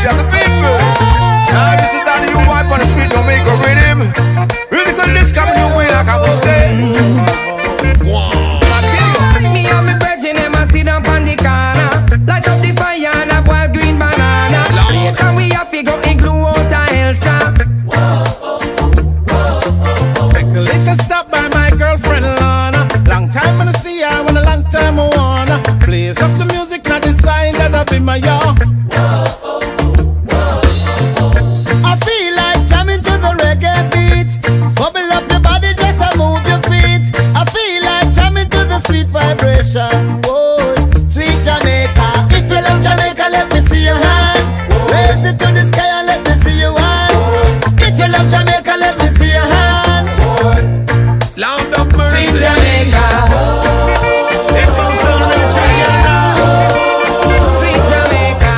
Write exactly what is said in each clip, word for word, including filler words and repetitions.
energy of the people. Now this is that you wipe on the street, don't make a rhythm. Really good, this coming your way, like I was saying. Go on. Me and me brethren, them a sit down on the corner, light up the fire and a boil green banana. Later we have to go igloo out a hell shop. Take a little stop by my girlfriend Lana. Long time when I see her, when a long time I wanna. Plays up the music, not the sign that I be my yard. I feel like jamming to the reggae beat. Bubble up your body, just a move your feet. I feel like jamming to the sweet vibration. Whoa, sweet Jamaica. If you love Jamaica, let me see your hand. Raise it to the sky and let me see your hand. If you love Jamaica, let me see your hand. Lord of mercy, sweet Jamaica. It bounce on the tree now. Sweet Jamaica.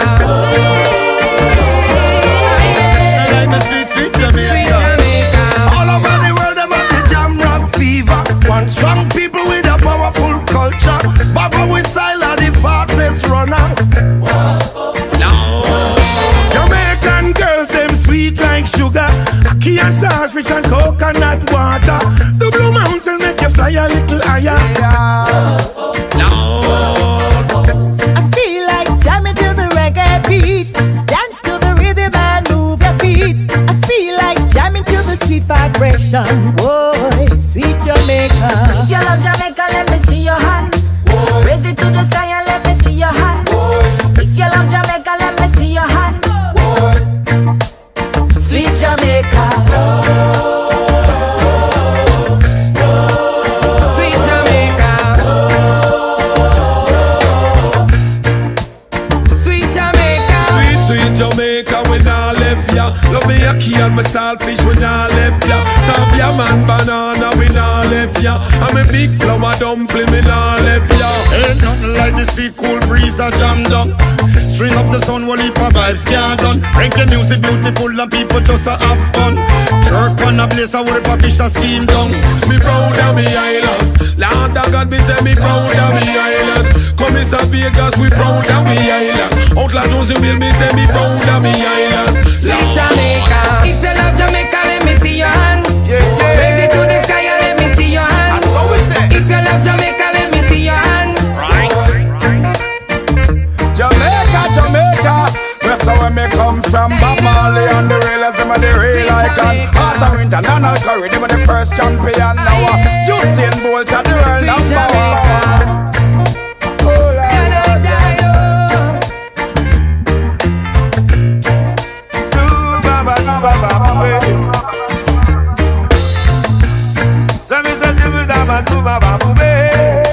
I like my sweet, sweet Jamaica. Sweet Jamaica. All over the world, them have the jam rock fever. One strong people with a powerful culture. Baba with style are the fastest runner. Jamaican girls, them sweet like sugar. Ackee and saltfish and coconut water. The Blue Mountain make you fly a little higher. I feel like jamming to the reggae beat. Dance to the rhythm and move your feet. I feel like jamming to the sweet vibration. Boy, sweet Jamaica. If you love Jamaica, let me see your hand. Raise it to the sky and let me see your hand. If you love Jamaica, let me see your hand. Sweet Jamaica. Sweet Jamaica. Sweet Jamaica. Sweet, sweet Jamaica, we nah left ya. Love me ackee and my saltfish, we nah left ya. Savia man banana, we nah left ya. I'm a big flower dumpling, we nah left ya. Ain't nothing like the sweet cool breeze a jam down. String up the sun, one heap of vibes can't done. Reggae music beautiful and people just a have fun. Jerk on a place, I work a fish a steam down. Me proud of me island. Lord of God, me say me proud of me island. Come in San Vegas, we proud of me island. Outlaw Josie will me say me proud of me island. Sweet Jamaica. If you love Jamaica, let me see your hand. Yeah, yeah. Raise it to the sky and let me see your hand. That's how we say. If you love Jamaica, let me see your hand. Right. Jamaica, Jamaica. That's where me come from. Bob Marley and the Railers, them are the real icon. Arthur International Curry, they were the first champion. Now uh, Usain Bolt are the world number one. Oh, Lord. Stu Baba Baba Baba baby. So me say Stu Baba Stu Baba baby.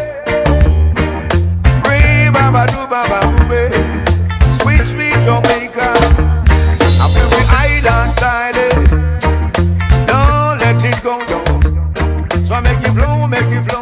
Free Baba Stu Baba baby. Sweet sweet Jamaica. I feel the island style. Don't let it go down. So make it flow, make it flow.